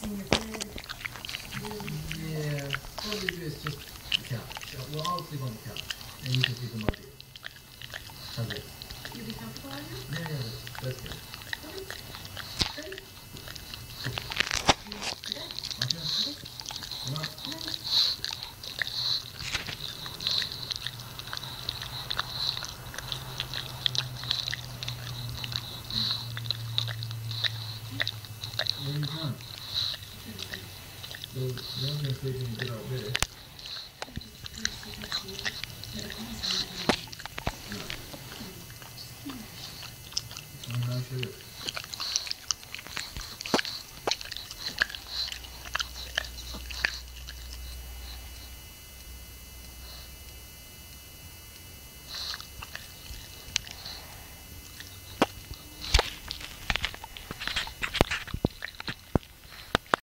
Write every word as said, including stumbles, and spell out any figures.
in your bed? Yeah, what we do is just the couch. We'll all sleep on the couch, and you can sleep in my bed. How's it? You'll be comfortable on here? Yeah, yeah, that's, that's good. Okay. Ready? Okay. Okay. Okay. Come on. Okay. Where are you from? So, you're going to sleep when you get out of bed.